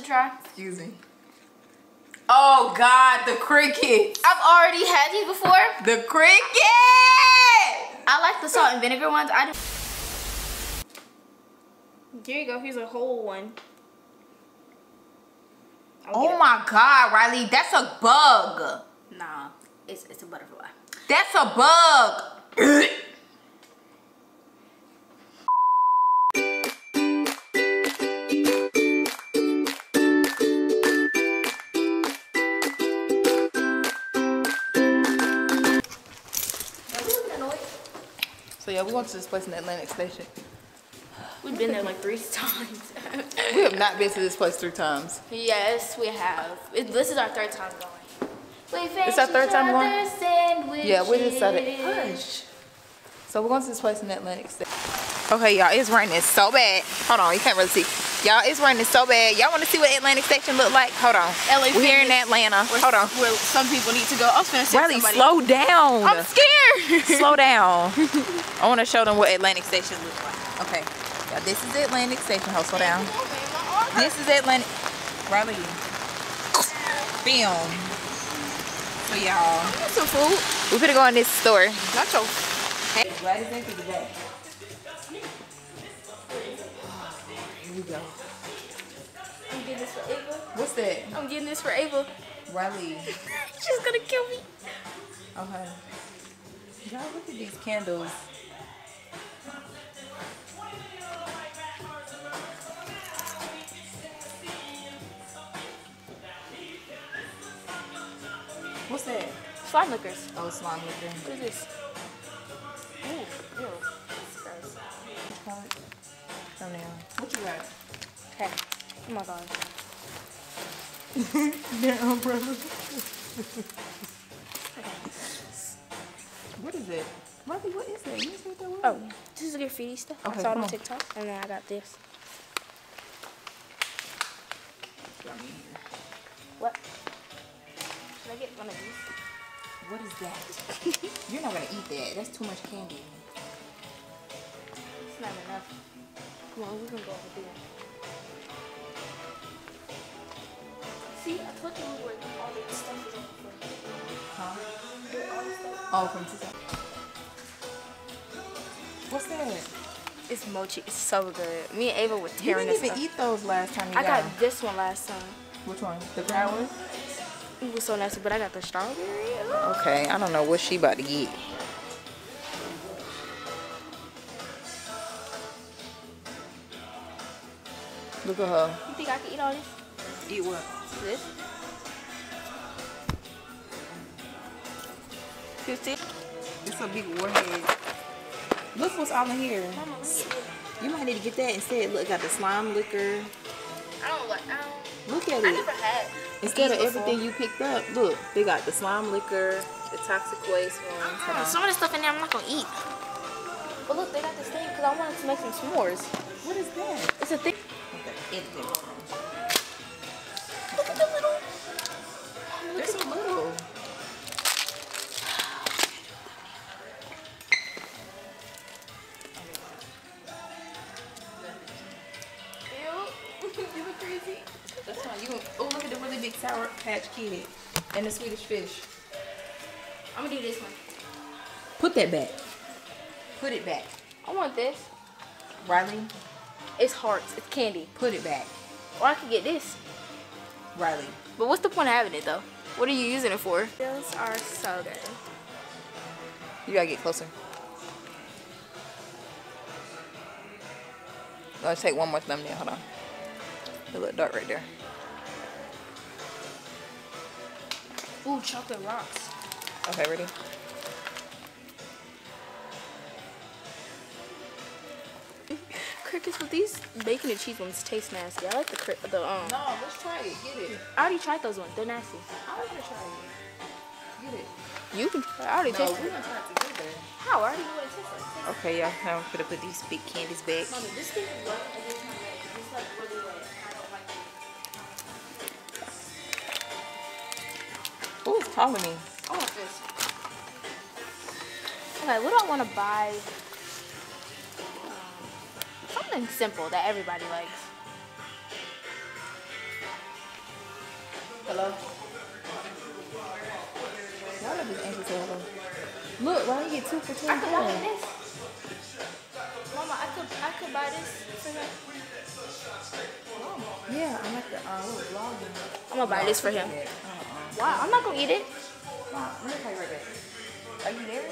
try? Excuse me. Oh God, the crickets. I've already had these before. The crickets. I like the salt and vinegar ones. Here you go. Here's a whole one. Oh my God, Riley, that's a bug. Nah, it's a butterfly. That's a bug. So yeah, we went to this place in the Atlantic Station. We've been there like 3 times. We have not been to this place 3 times. Yes, we have. This is our 3rd time going. It's our 3rd time going? Sandwiches. Yeah, we decided. Hush. So we're going to this place in the Atlantic Station. Okay, y'all, it's raining so bad. Hold on, you can't really see. Y'all, it's raining so bad. Y'all want to see what Atlantic Station look like? Hold on. We're here in Atlanta. Hold on. Where some people need to go. I was finna say Riley, slow down. I'm scared. Slow down. I want to show them what Atlantic Station looks like. Okay. Y'all, this is the Atlantic Station. Hold, slow down. This is Atlantic. Riley. Film. So y'all. Some food. We're gonna go in this store. Not your. Hey, right is into the back. Here we go. I'm getting this for Ava. What's that? I'm getting this for Ava. Riley. She's gonna kill me. Okay. Y'all, look at these candles. What's that? Slime liquors. Oh, slime liquor. What is this? Ooh, ew. That's gross. Oh, now. What you got? Okay. Oh my god. Their umbrella. What is it? Riley, what is that? You know what that was? Oh, this is graffiti stuff. Okay, I saw it come on on. TikTok, and then I got this. What? Should I get one of these? What is that? You're not gonna eat that. That's too much candy. It's not enough. Come on, we can go over there. See, I told you where all the stuff is over for. Huh? Where all the stuff. Oh, from TikTok. What's that? It's mochi. It's so good. Me and Ava were You tearing didn't this even up. eat those last time you I got got this one last time. Which one? The brown one? It was so nasty, but I got the strawberry. Okay, I don't know what she about to get. Look at her. You think I can eat all this? Eat what? This? 15? It's a big warhead. Look what's all in here. Mama, let me get this. You might need to get that instead. Look, got the slime liquor. I don't. Look at I it. never had. Instead of these everything you picked up, look, they got the slime liquor, the toxic waste ones. Hold on. Some of the stuff in there I'm not gonna eat. But look, they got this thing because I wanted to make some s'mores. What is that? It's a thing. Okay, it's there. Look at the little. They're so little. Ew. You look crazy. That's fine. You. Oh, look at the really big Sour Patch Kid and the Swedish Fish. I'm gonna do this one. Put that back. Put it back. I want this. Riley, It's hearts. It's candy. put it back. Or I could get this. Riley. But what's the point of having it though? What are you using it for? Those are so good. You gotta get closer. Let's take one more thumbnail. Hold on. It look dark right there. Ooh, chocolate rocks. Okay, ready? Crickets with these bacon and cheese ones taste nasty. I like the No, let's try it. Get it. I already tried those ones. They're nasty. I want to try it. Get it. You can try. I already No, tasted we're it. gonna try it together. How? I already know what it tastes like. Okay, y'all. Now I'm gonna put these big candies back. Mommy, this thing is wet and it's not wet. It's like really wet. I don't like it. Who's calling me? I want this. Okay, what do I want to buy? Something simple that everybody likes. hello. Why did this angel say hello? Look, why don't you get 2 for $24? I could buy this. Mama, I could buy this for him. Yeah, I like the vlogging. I'm gonna buy this for him. Wow, I'm not gonna eat it. Let me call you right back. Are you there?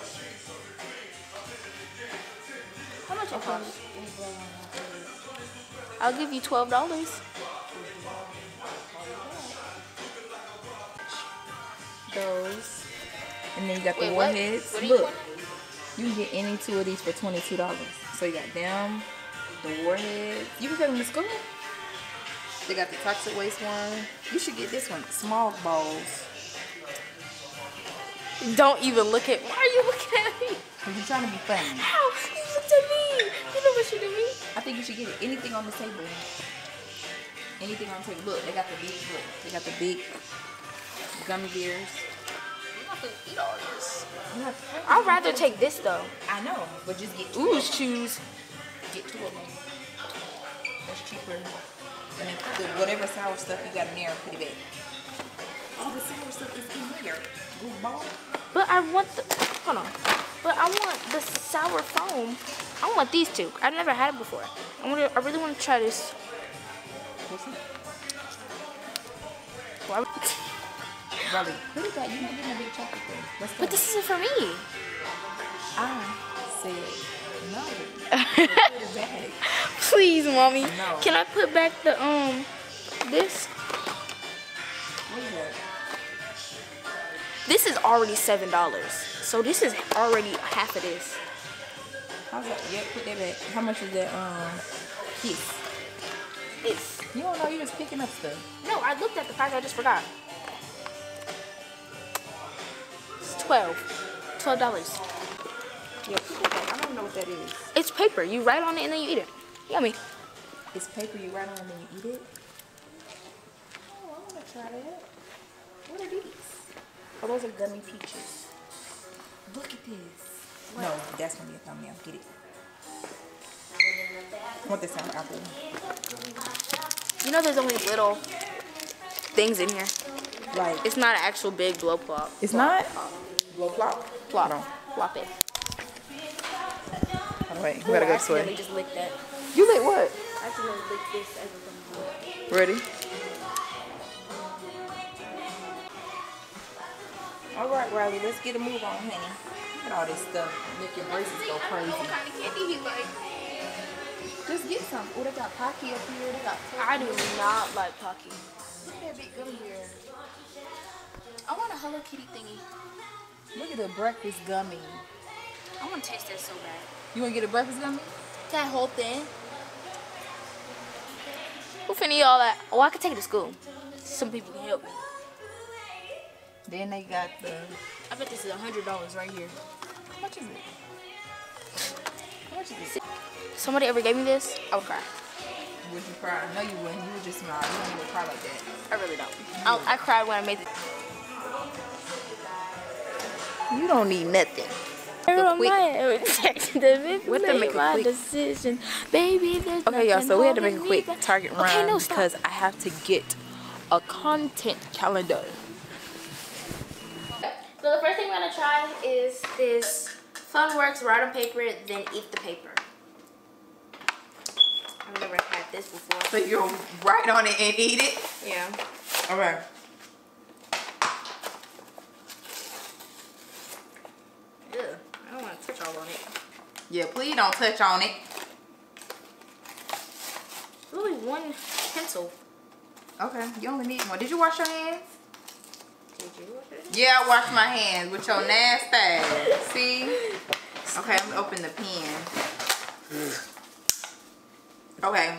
How much it cost? I'll give you $12. Those. And then you got the Wait, warheads. what are you Look, doing? you can get any 2 of these for $22. So you got them, the warheads. You can take them to school. They got the toxic waste one. You should get this one, small balls. Don't even look at. Why are you looking at me? Because you're trying to be funny. Ow, you looked at me. You know what you're doing? I think you should get it. Anything on the table. Anything on the table. Look, they got the big. Look, they got the big gummy bears. I'm not gonna eat all this. I'd rather take this though. I know, but just get 2. Ooh, choose. Get 2 of them. That's cheaper. And then whatever sour stuff you got in there, put it back. All the sour stuff is in here. Goofball. But I want the. Hold on. But I want the sour foam. I want these 2. I've never had it before. I really want to try this. What's it? Why would- Rolly, put it back. You're not getting a big chocolate thing. Let's go. But this isn't for me. I said no. Put it back. Please, mommy. No. Can I put back the this? What is that? This is already $7. So this is already half of this. How's that? Yeah, put that back. How much is that kiss? It's You don't know, you're just picking up stuff. no, I looked at the price, I just forgot. It's $12. Yeah, put that back. I don't know what that is. It's paper. You write on it and then you eat it. Yummy. It's paper you write on and then you eat it? Oh, I want to try that. What are these? Oh, those are gummy peaches. Look at this. What? No, that's going to be a thumbnail. Get it. I want this sour apple. You know there's only little things in here. Like, It's not an actual big blow plop. it's not? Blow plop? Plop. No. Plop it. Oh, wait, we gotta go this way. I accidentally just licked that. You lit what? I accidentally licked this as a thumbnail. Ready? All right, Riley, let's get a move on, honey. Look at all this stuff. Make your braces go crazy. What kind of candy he like? Just get some. Oh, they got Pocky up here. They got I do not like Pocky. Look at that big gummy bear. I want a Hello Kitty thingy. Look at the breakfast gummy. I want to taste that so bad. You want to get a breakfast gummy? That whole thing. Who finna eat all that? Oh, I could take it to school. Some people can help me. Then they got the... I bet this is $100 right here. How much is it? How much is it? Somebody ever gave me this, I would cry. Would you cry? No, you wouldn't. You would just smile. You don't even cry like that. I really don't. I cried when I made it. You don't need nothing. What to make a quick decision, baby. Okay, y'all. So we had to make a quick Target run Okay, no, stop. because I have to get a content calendar. So the first thing we're gonna try is this Funworks write on paper, then eat the paper. I've never had this before. So you'll write on it and eat it? Yeah. All right. Ugh, I don't want to touch all on it. Yeah, please don't touch on it. Only one pencil. Okay, you only need one. Did you wash your hands? Did you wash it? Yeah, I washed my hands with your nasty ass. See? Okay, I'm gonna open the pen. Okay.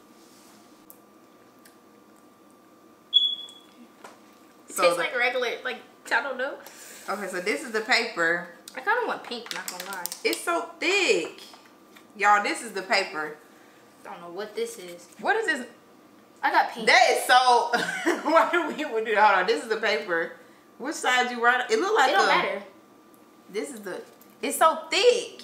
It tastes like regular, like, I don't know. Okay, so this is the paper. I kind of want pink, not gonna lie. It's so thick. Y'all, this is the paper. I don't know what this is. What is this? I got pink. That is so... Why do we do that? Hold on, this is the paper. Which side you write? It look like it don't matter. This is the... It's so thick.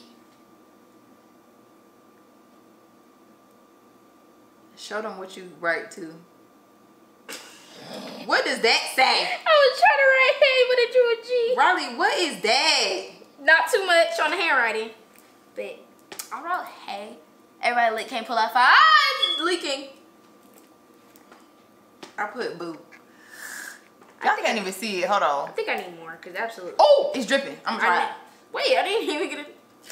Show them what you write to. What does that say? I was trying to write hey, but it drew a G. Riley, what is that? Not too much on the handwriting. But I wrote hey. Everybody can't pull out fire. Ah, it's leaking. I put boo. Y'all can't even see it. Hold on. I think I need more because absolutely. Oh, it's dripping. I'm gonna try it. Wait, I didn't even get it.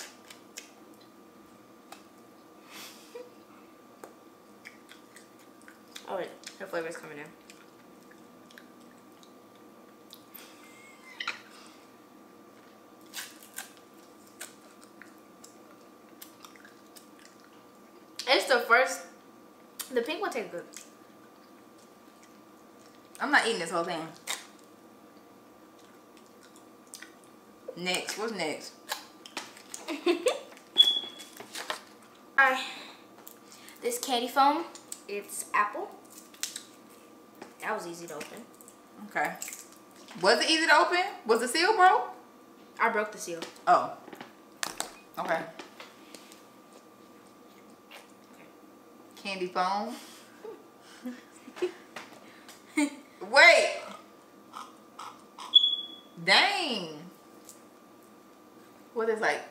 Oh wait, the flavor's coming in. It's the first. The pink one tastes good. I'm not eating this whole thing. Next, what's next? Alright. This candy foam, it's apple. That was easy to open. Okay. Was it easy to open? Was the seal broke? I broke the seal. Oh. Okay. Candy foam. Wait. Dang. What is like?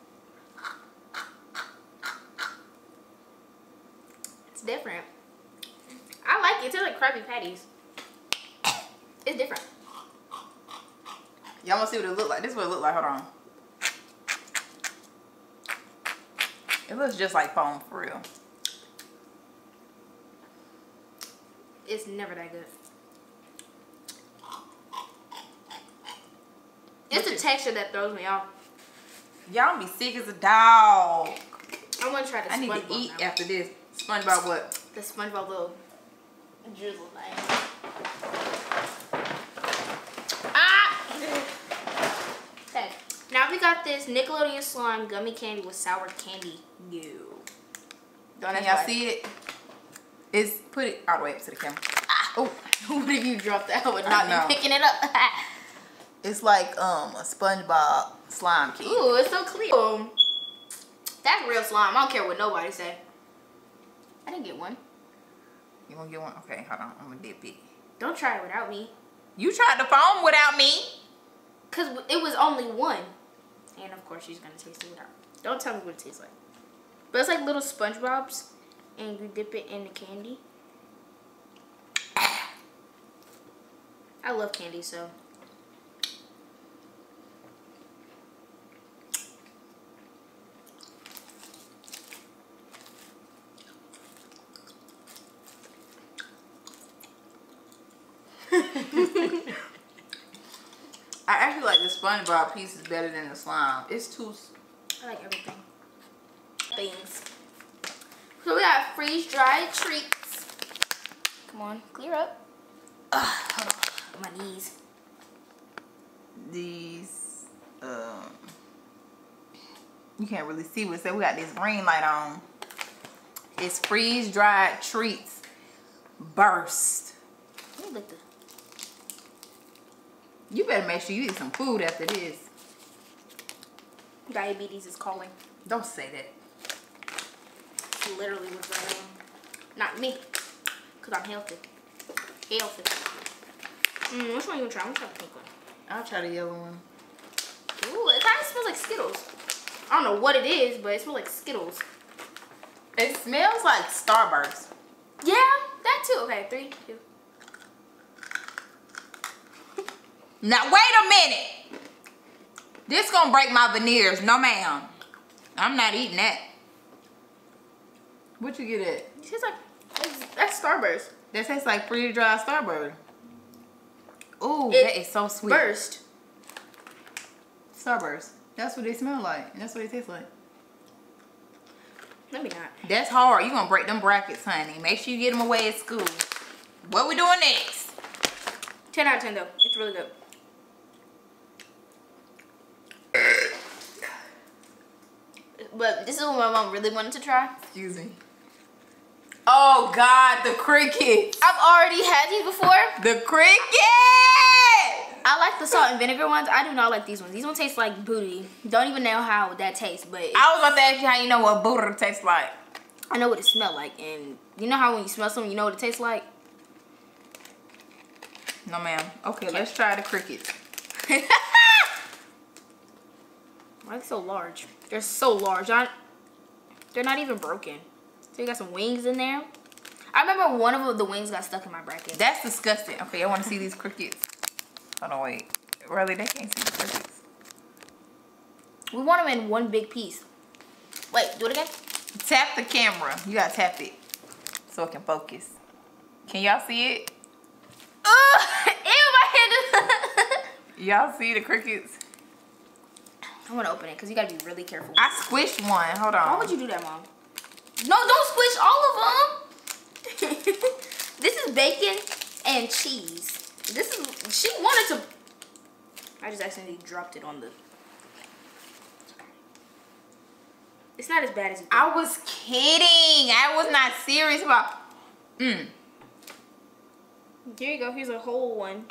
It's different. I like it. It tastes like Krabby Patties. It's different. Y'all want to see what it look like? This is what it look like. Hold on. It looks just like foam for real. It's never that good. It's the texture that throws me off. Y'all be sick as a dog. I want to try the SpongeBob. I need to eat now. after this. SpongeBob what? The SpongeBob little drizzle thing. Ah! Okay. Now we got this Nickelodeon slime gummy candy with sour candy. No. Don't y'all see it? It's put it all the way up to the camera. Ah. Oh, what if you dropped that? I would not be picking it up. It's like a SpongeBob slime candy. Ooh, it's so clear. That's real slime. I don't care what nobody say. I didn't get one. You gonna get one? Okay, hold on. I'm gonna dip it. Don't try it without me. You tried the foam without me. Cause it was only one. And of course she's gonna taste it without. Don't tell me what it tastes like. But it's like little SpongeBobs. And you dip it in the candy. I love candy, so. I actually like the SpongeBob pieces better than the slime. It's too. I like everything. Things. So we got freeze-dried treats. Come on, clear up. Hold on, my knees. These, you can't really see what it says. We got this green light on. It's freeze-dried treats. Burst. Let me look the. You better make sure you eat some food after this. Diabetes is calling. Don't say that. It's literally what's going on. Not me, cause I'm healthy. Healthy. Which one you gonna try? I'm gonna try the pink one. I'll try the yellow one. Ooh, it kind of smells like Skittles. I don't know what it is, but it smells like Skittles. It smells like Starburst. Yeah, that too. Okay, 3, 2. Now wait a minute. This gonna break my veneers. No ma'am. I'm not eating that. What you get it? It tastes like that's Starburst. That tastes like freeze-dried Starburst. Ooh, that is so sweet. Burst. Starburst. That's what they smell like. And that's what they taste like. Let me not. That's hard. You gonna break them brackets, honey. Make sure you get them away at school. What we doing next? 10 out of 10 though. It's really good. But this is what my mom really wanted to try. Excuse me. Oh God, the crickets. I've already had these before. The crickets. I like the salt and vinegar ones. I do not like these ones. These ones taste like booty. Don't even know how that tastes, but I was about to ask you how you know what booty tastes like. I know what it smells like, and you know how when you smell something, you know what it tastes like. No, ma'am. Okay, let's try the crickets. Why are they so large? They're so large. They're not even broken. So you got some wings in there. I remember one of the wings got stuck in my bracket. That's disgusting. Okay, I want to see these crickets. Hold on, wait. Really, they can't see the crickets. We want them in one big piece. Wait, do it again. Tap the camera. You gotta tap it so it can focus. Can y'all see it? Ew, my hand is... Y'all see the crickets? I want to open it because you gotta be really careful. I squished one. Hold on. Why would you do that, Mom? No, don't squish all of them. This is bacon and cheese. This is... She wanted to... I just accidentally dropped it on the... It's not as bad as you think. I was kidding. I was not serious about... Here you go. Here's a whole one.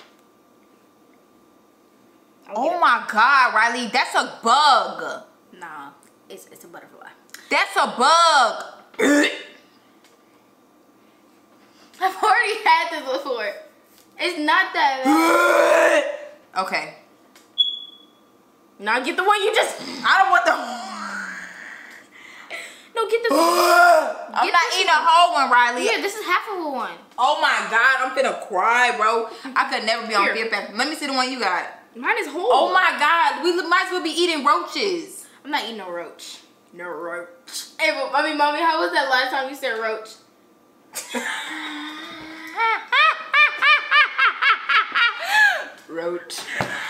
Oh my God, Riley. That's a bug. Nah, it's a butterfly. That's a bug. I've already had this before. It's not that bad. Okay. Now get the one you just... I don't want the... No, get the... I'm not eating a whole one, Riley. Here, this is half of a one. Oh my God, I'm finna cry, bro. I could never be on Fear Factor. Let me see the one you got. Mine is whole. Oh my God, we might as well be eating roaches. I'm not eating no roach. No roach. Hey, but, I mean, Mommy, how was that last time you said roach? Roach.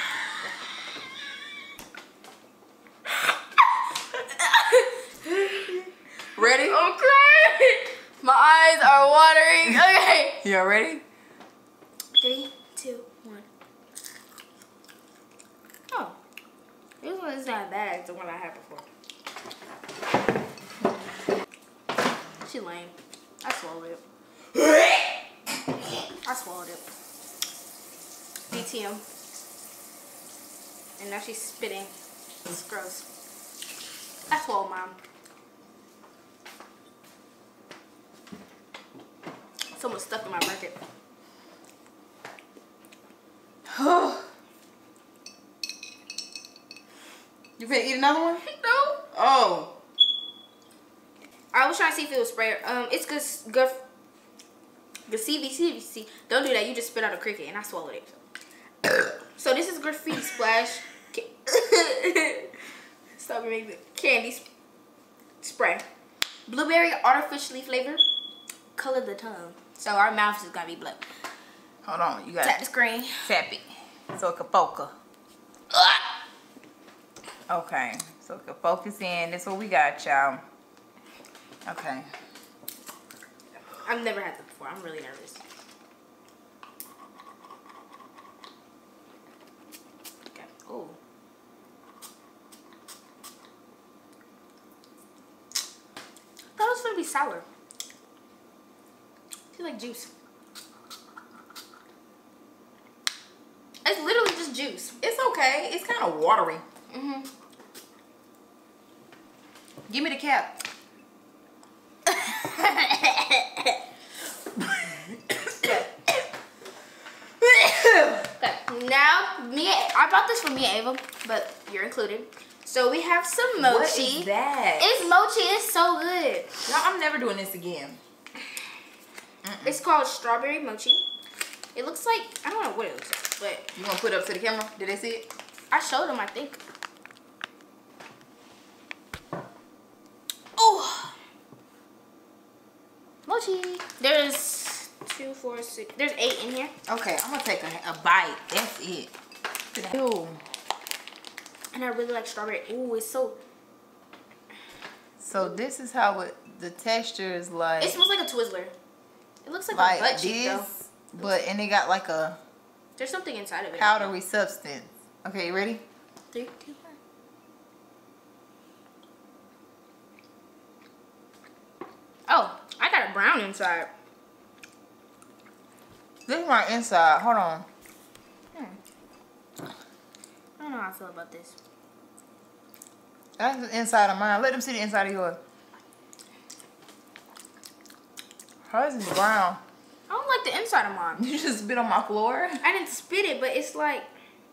Ready? I'm crying. My eyes are watering. Okay. Y'all ready? 3, 2, 1. Oh. This one is not bad as the one I had before. She lame. I swallowed it. I swallowed it. DTM. And now she's spitting. It's gross. I swallowed mine. Someone's stuck in my bracket. You finna eat another one? No. Oh. I was trying to see if it was spray. It's good. The CVC. Don't do that. You just spit out a cricket, and I swallowed it. So this is graffiti splash. Stop making candy spray. Blueberry artificially flavored. Color the tongue. So our mouth is gonna be blue. Hold on, you got Tap the screen. Tap it so it can focus. Okay, so it can focus in. That's what we got, y'all. Okay. I've never had this before. I'm really nervous. Okay. Oh. I thought it was gonna be sour. It's like juice. It's literally just juice. It's okay. It's kind of watery. Mm-hmm. Give me the cap. Okay. Now, I bought this for me and Ava, but you're included. So we have some mochi. What is that? It's mochi. It's so good. No, I'm never doing this again. It's called strawberry mochi. It looks like, I don't know what it looks like, but... You want to put it up to the camera? Did they see it? I showed them, I think. Oh! Mochi. There's 2, 4, 6. There's 8 in here. Okay, I'm going to take a bite. That's it. Ew. And I really like strawberry. Ooh, it's so... So this is how the texture is like. It smells like a Twizzler. It looks like a butt cheek, though. But, and it got like a... There's something inside of it. Powdery substance. Okay, you ready? 3, 2, 1. Oh, I got a brown inside. This is my inside. Hold on. I don't know how I feel about this. That's the inside of mine. Let them see the inside of yours. Hers is brown. I don't like the inside of mine. You just spit on my floor? I didn't spit it, but it's like...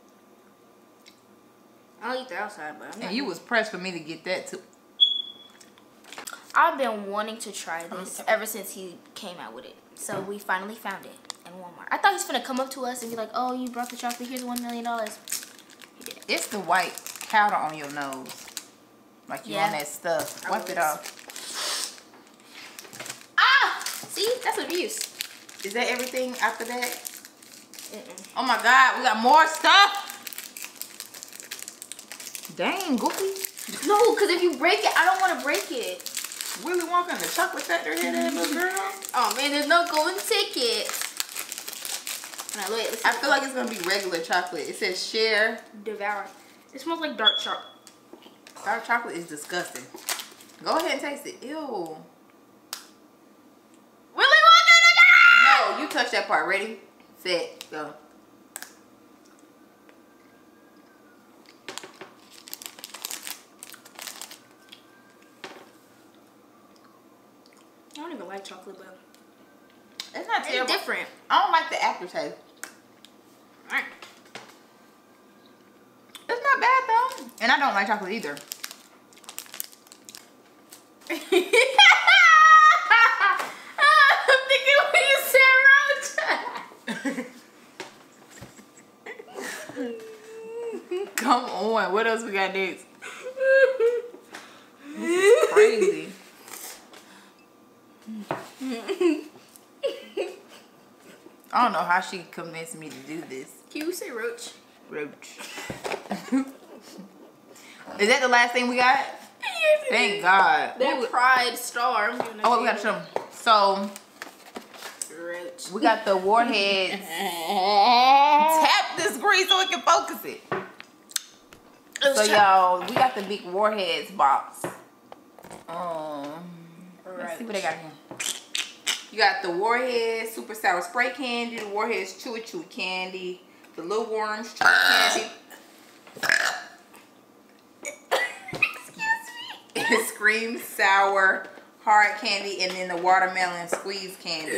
I'll eat the outside, but I'm not... And you was pressed for me to get that too. I've been wanting to try this ever since he came out with it. So we finally found it in Walmart. I thought he was gonna come up to us and be like, oh, you brought the chocolate, here's $1 million. He didn't. It's the white powder on your nose. Like you on that stuff. Wipe it off. Ah! See? That's abuse. Is that everything after that? Oh my God, we got more stuff. Dang, Goofy. No, because if you break it, I don't want to break it. Willy Wonka and the Chocolate Factory here, that little girl. Oh man, there's no golden ticket. Now, wait, I feel like it's gonna be regular chocolate. It says share. Devour. It smells like dark chocolate. Dark chocolate is disgusting. Go ahead and taste it. Ew. Willy Wonka! No, you touch that part. Ready, set, go. I don't even like chocolate, but it's not terrible. It's different. I don't like the aftertaste. Alright. It's not bad though. And I don't like chocolate either. I'm thinking when you said roach. Come on. What else we got next? This is crazy. I don't know how she convinced me to do this. Can you say roach? Roach. Is that the last thing we got? Yes, Thank God. That Pride Star. Oh, we gotta show them. So, roach. we got the Warheads. Tap the screen so it can focus it. So, y'all, we got the big Warheads box. Let's see what they got here. You got the Warheads Super Sour Spray Candy, the Warheads Chewy Chewy Candy, the Little Worms Chewy Candy. Scream Sour Hard Candy, and then the Watermelon Squeeze Candy.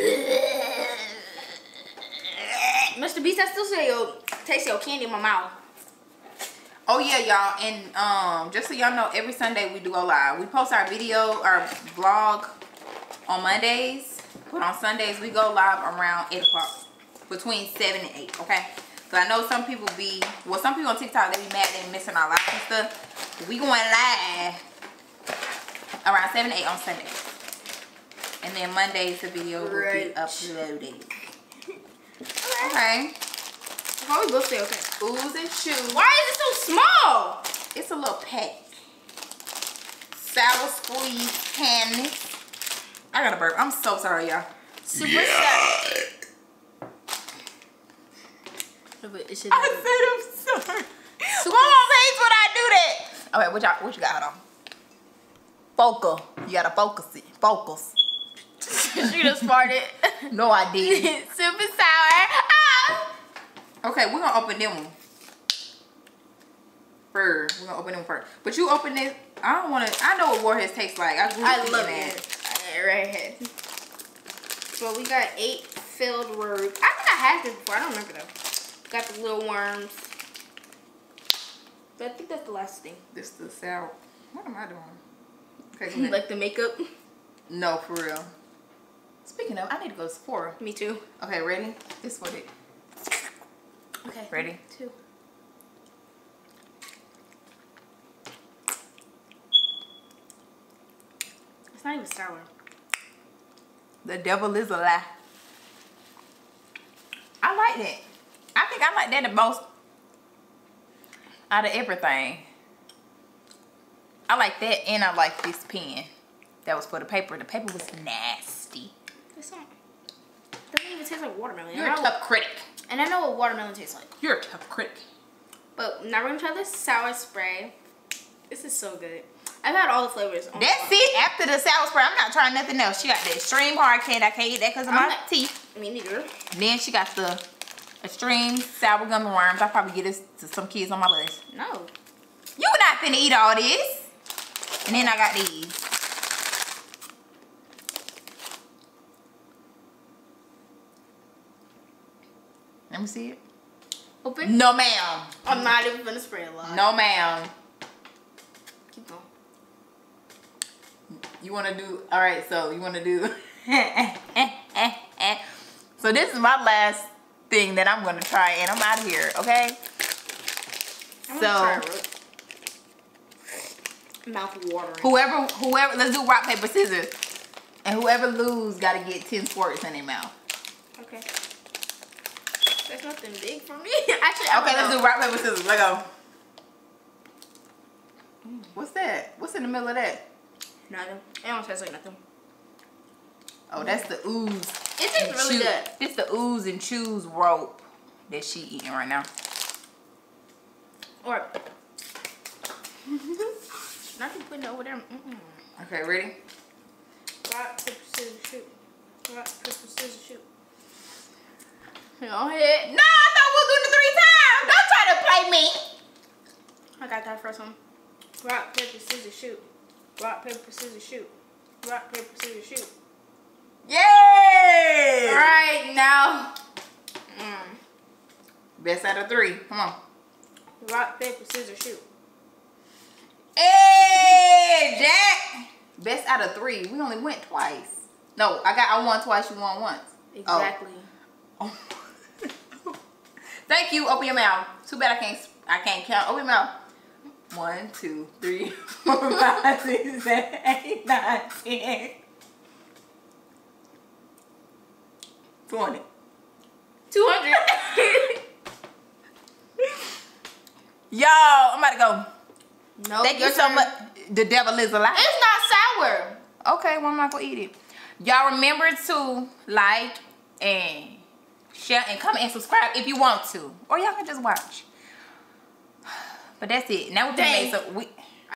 Mr. Beast, I still say yo, taste your candy in my mouth. Oh yeah, y'all, and just so y'all know, every Sunday we do go live. We post our video, our vlog on Mondays, but on Sundays we go live around 8 o'clock, between 7 and 8, okay? So I know some people be, well, some people on TikTok, they be mad they missing our live and stuff. We going live around 7 8 on Sunday, and then Mondays the video will be uploaded. Okay. How we both say okay? Oohs and shoes. Why is it so small? It's a little pack. Sour Squeeze Candy. I got a burp. I'm so sorry, y'all. Super sour. I said I'm sorry. Mama hates when I do that. Okay, what you got? Hold on. Focal. You gotta focus it. Focus. She just farted. No, I didn't. Super sour. Ah! Okay, we're gonna open them one first. We're gonna open them first. But you open this. I don't wanna. I know what Warheads tastes like. I love it. Right here. So we got 8 filled worms. I think I had this before. I don't remember though. Got the little worms. But I think that's the last thing. This is the sour. What am I doing? Okay, like the makeup? No, for real. Speaking of, I need to go to Sephora. Me too. Okay, ready? This is what it. Okay. Ready? 2. It's not even sour. The devil is a lie. I like that. I think I like that the most out of everything. I like that, and I like this pen. That was for the paper. The paper was nasty. It's not. It doesn't even taste like watermelon. You're a tough critic. And I know what watermelon tastes like. You're a tough critic. But now we're gonna try this sour spray. This is so good. I've had all the flavors. That's it. After the sour spray, I'm not trying nothing else. She got the extreme hard candy. I can't eat that because of my teeth. Me neither. Then she got the extreme sour gummy worms. I'll probably get this to some kids on my bus. No. You were not finna eat all this. And then I got these. Let me see it. Open? No, ma'am. I'm not even gonna spray a lot. No, ma'am. Keep going. You want to do... All right, so you want to do... So this is my last thing that I'm going to try, and I'm out of here, okay? So... Mouth watering. Whoever... Let's do rock, paper, scissors. And whoever loses got to get 10 squirts in their mouth. Okay. That's nothing big for me. Actually, okay, let's do rock, paper, scissors. Let go. What's that? What's in the middle of that? Nothing. It don't taste like nothing. Oh, that's the ooze. It tastes really good. It's the ooze and chews rope that she eating right now. Or nothing putting it over there. Okay, ready? Rock, paper, scissors, shoot. Rock, paper, scissors, shoot. Go ahead. No, I thought we were doing it 3 times. Don't try to play me. I got that first one. Rock, paper, scissors, shoot. Rock, paper, scissors, shoot. Rock, paper, scissors, shoot. Yay! All right, now. Best out of 3. Come on. Rock, paper, scissors, shoot. Hey, Jack. Best out of 3. We only went twice. No, I won twice. You won once. Exactly. Oh. Thank you. Open your mouth. Too bad I can't count. Open your mouth. 1, 2, 3, 4, 5, 6, 7, 8, 9, 10, 20, 200. Yo, I'm about to go. No. Thank you so much. The devil is alive. It's not sour. Okay, well I'm not gonna eat it. Y'all remember to like and share and comment and subscribe if you want to, or y'all can just watch. But that's it. Now we can make some.